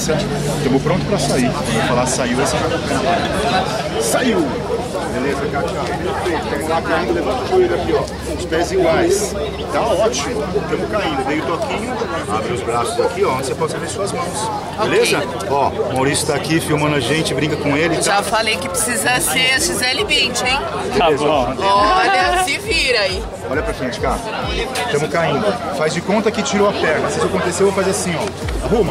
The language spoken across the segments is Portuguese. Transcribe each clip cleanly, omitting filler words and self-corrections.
sequência. Estamos pronto para sair. Quando eu falar saiu, essa vai. Saiu! Beleza, Kátia? Estamos lá caindo, levanta o joelho aqui, ó. Os pés iguais. Tá ótimo. Estamos caindo. Dei o toquinho, abre os braços aqui, ó, onde você possa ver suas mãos. Beleza? Okay. Ó, o Maurício tá aqui filmando a gente, brinca com ele. Tá? Já falei que precisa ser a Gisele Bündchen, hein? Tá bom. Olha, se vira aí. Olha pra frente, cá. Estamos caindo. Faz de conta que tirou a perna. Se isso acontecer, eu vou fazer assim, ó. Arruma.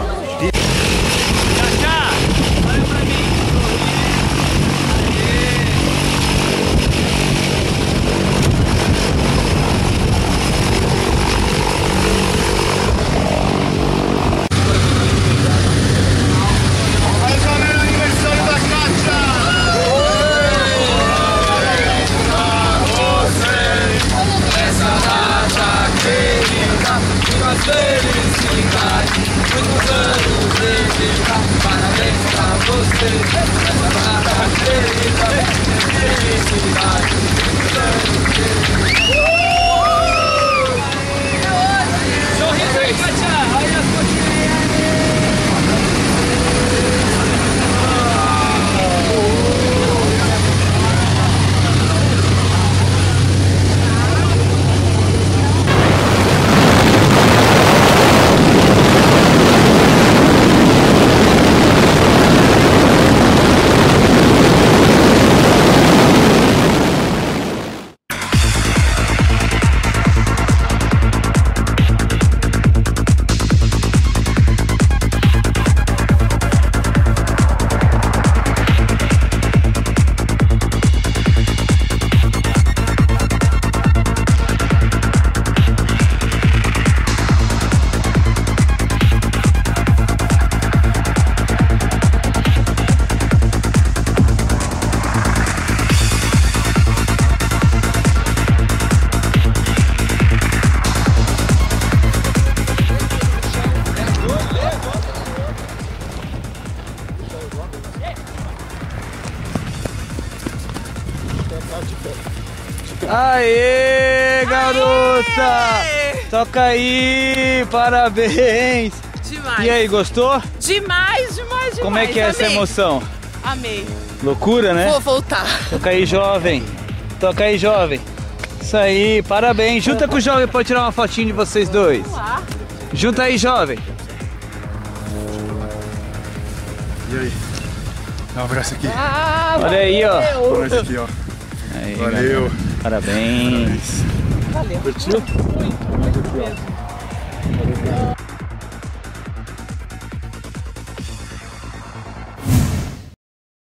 Aê, garota! Toca aí, parabéns! Demais. E aí, gostou? Demais, demais, demais. Como é que é essa emoção? Amei. Loucura, né? Vou voltar. Toca aí, jovem. Toca aí, jovem. Isso aí, parabéns. Junta com o jovem pra eu tirar uma fotinha de vocês dois. Vamos lá. Junta aí, jovem. E aí? Dá um abraço aqui. Olha aí, ó. Um abraço aqui, ó. Aí, valeu. Parabéns. Valeu. Curtiu? Muito.